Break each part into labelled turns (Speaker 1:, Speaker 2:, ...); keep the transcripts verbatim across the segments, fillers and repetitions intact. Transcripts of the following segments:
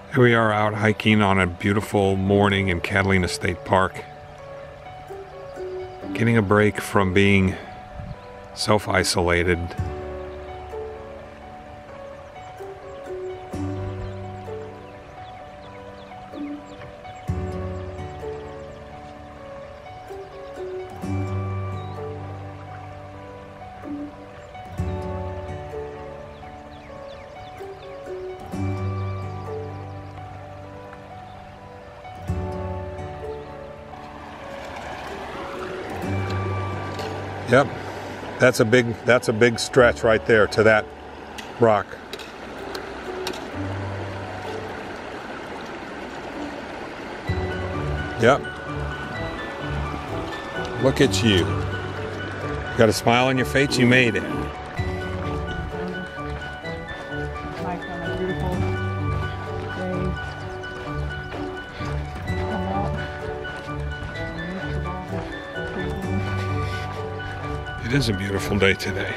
Speaker 1: Here we are out hiking on a beautiful morning in Catalina State Park. Getting a break from being self-isolated. Yep, that's a big that's a big stretch right there to that rock. Yep. Look at you. Got a smile on your face, you made it. It is a beautiful day today.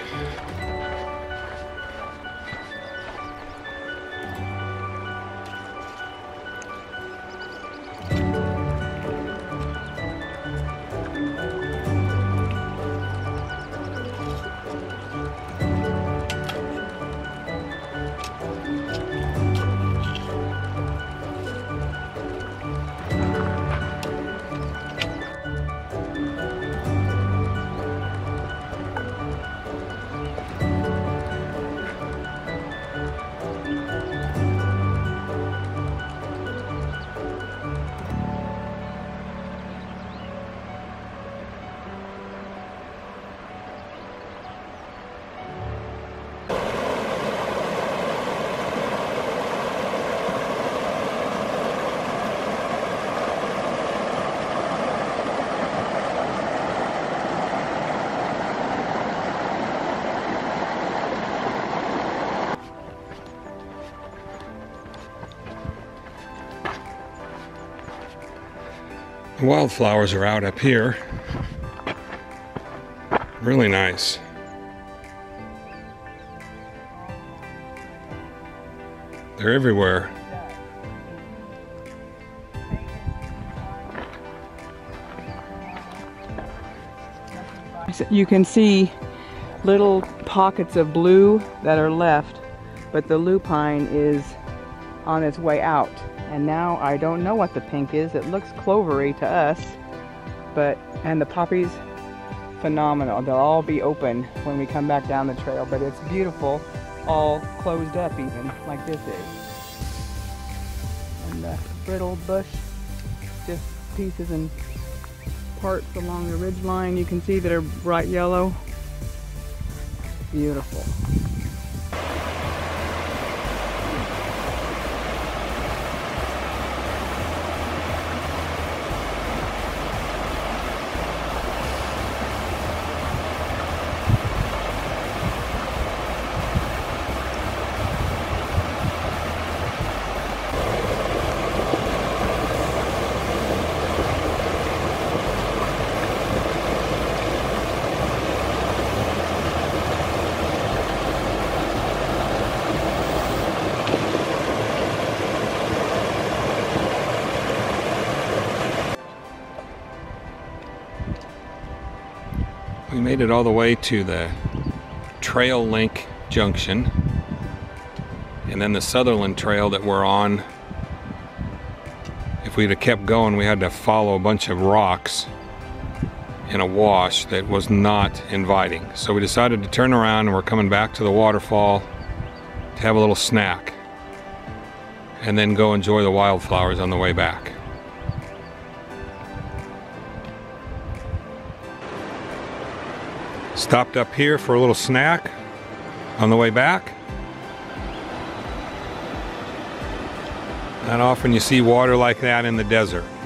Speaker 1: Wildflowers are out up here. Really nice. They're everywhere.
Speaker 2: You can see little pockets of blue that are left, but the lupine is on its way out. And now I don't know what the pink is. It looks clovery to us, but, and the poppies, phenomenal. They'll all be open when we come back down the trail, but it's beautiful, all closed up even, like this is. And the brittle bush, just pieces and parts along the ridge line you can see that are bright yellow. Beautiful.
Speaker 1: We made it all the way to the Trail Link Junction, and then the Sutherland Trail that we're on. If we'd have kept going, we had to follow a bunch of rocks in a wash that was not inviting. So we decided to turn around, and we're coming back to the waterfall to have a little snack and then go enjoy the wildflowers on the way back. Stopped up here for a little snack on the way back. Not often you see water like that in the desert.